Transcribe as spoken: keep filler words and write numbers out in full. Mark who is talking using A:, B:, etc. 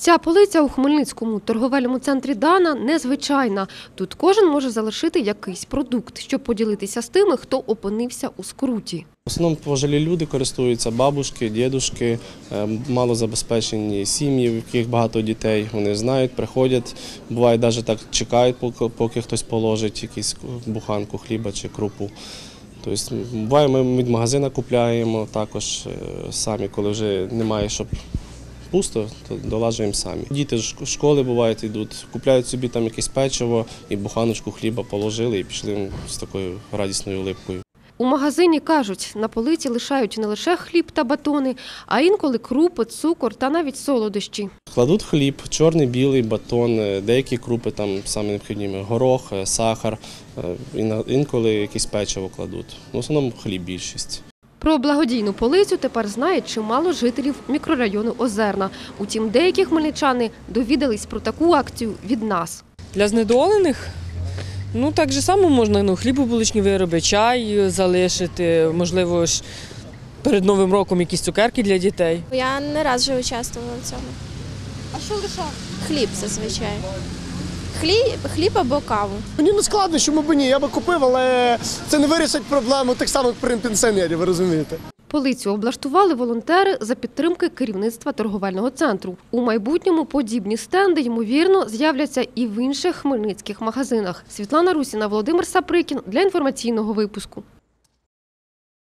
A: Ця полиця у Хмельницькому торговельному центрі «Дана» незвичайна. Тут кожен може залишити якийсь продукт, щоб поділитися з тими, хто опинився у скруті.
B: В основному пожилі люди користуються, бабушки, дідушки, малозабезпечені сім'ї, в яких багато дітей. Вони знають, приходять, буває навіть так чекають, поки хтось положить якусь буханку хліба чи крупу. Тобто, буває, ми від магазину купляємо також самі, коли вже немає, щоб пусто, то долажуємо самі. Діти з школи бувають, йдуть, купляють собі там якесь печиво і буханочку хліба положили і пішли з такою радісною улипкою.
A: У магазині кажуть, на полиці лишають не лише хліб та батони, а інколи крупи, цукор та навіть солодощі.
B: Кладуть хліб, чорний, білий, батон, деякі крупи, там саме необхідні, горох, сахар, інколи якесь печиво кладуть. В основному хліб більшість.
A: Про благодійну полицю тепер знає чимало жителів мікрорайону Озерна. Утім, деякі хмельничани довідались про таку акцію від нас.
C: Для знедолених? Ну, так же само можна ну, хлібобуличні вироби, чай залишити, можливо, ж перед Новим роком якісь цукерки для дітей.
D: Я не раз вже участвувала в цьому.
A: А що лишав?
D: Хліб зазвичай. Хліб, хліб або каву.
E: Мені не складно, чому б ні, я би купив, але це не вирішить проблему тих самих пенсіонерів, ви розумієте.
A: Полицю облаштували волонтери за підтримки керівництва торговельного центру. У майбутньому подібні стенди, ймовірно, з'являться і в інших хмельницьких магазинах. Світлана Русіна, Володимир Саприкін для інформаційного випуску.